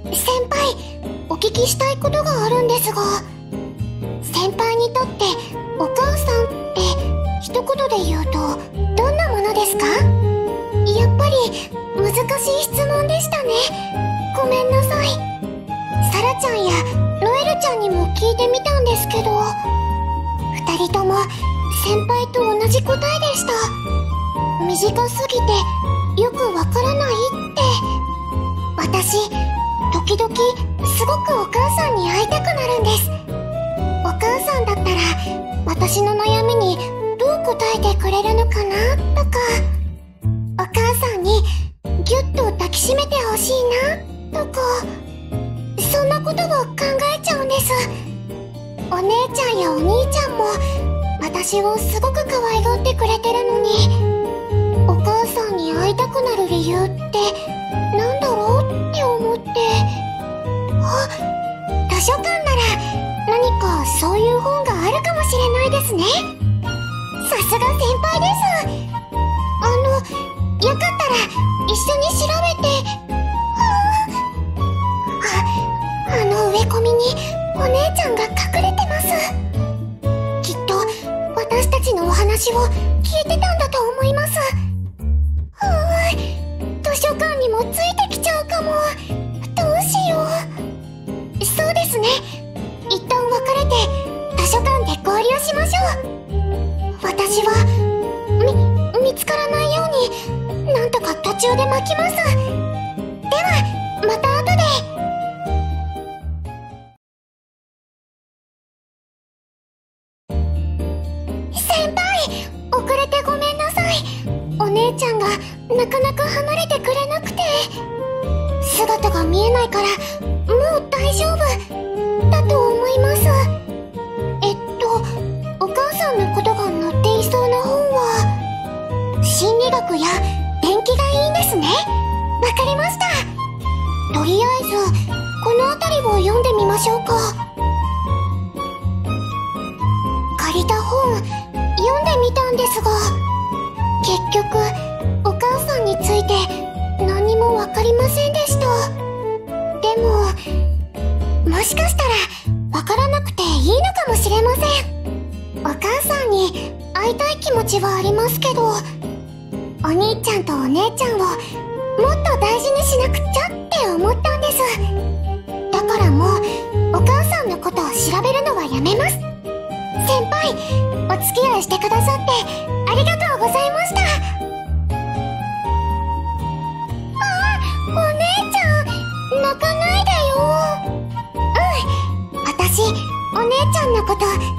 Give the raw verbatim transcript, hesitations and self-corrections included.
先輩、お聞きしたいことがあるんですが、先輩にとってお母さんって一言で言うとどんなものですか？やっぱり難しい質問でしたね。ごめんなさい。サラちゃんやロエルちゃんにも聞いてみたんですけど、二人とも先輩と同じ答えでした。短すぎてよくわからないって。私、時々すごくお母さんに会いたくなるんです。お母さんだったら私の悩みにどう答えてくれるのかなとか、お母さんにギュッと抱きしめてほしいなとか、そんなことを考えちゃうんです。お姉ちゃんやお兄ちゃんも私をすごく可愛がってくれてるのに、お母さんに会いたくなる理由ってなんだろうって思って。あ、図書館なら何かそういう本があるかもしれないですね。さすが先輩です。あの、よかったら一緒に調べて。あ、あの植え込みにお姉ちゃんが隠れてます。きっと私たちのお話を聞いてたんだと思います。はぁ、図書館にもついてきちゃうかも。どうしよう。そうですね、一旦別れて図書館で合流しましょう。私はみ、見つからないようになんとか途中で巻きます。ではまた後で。先輩、遅れてごめんなさい。お姉ちゃんがなかなか離れてくれなくて。姿が見えないからもう大丈夫だと思います。えっとお母さんのことが載っていそうな本は心理学や電気がいいんですね。わかりました。とりあえずこの辺りを読んでみましょうか。借りた本読んでみたんですが、結局お母さんについて何もわかりませんでした。でももしかしたらわからなくていいのかもしれません。お母さんに会いたい気持ちはありますけど、お兄ちゃんとお姉ちゃんをもっと大事にしなくちゃって思ったんです。だからもうお母さんのことを調べるのはやめます。先輩、お付き合いしてくださってありがとうございました。あ、お姉ちゃん、泣かないでよ。うん、私お姉ちゃんのこと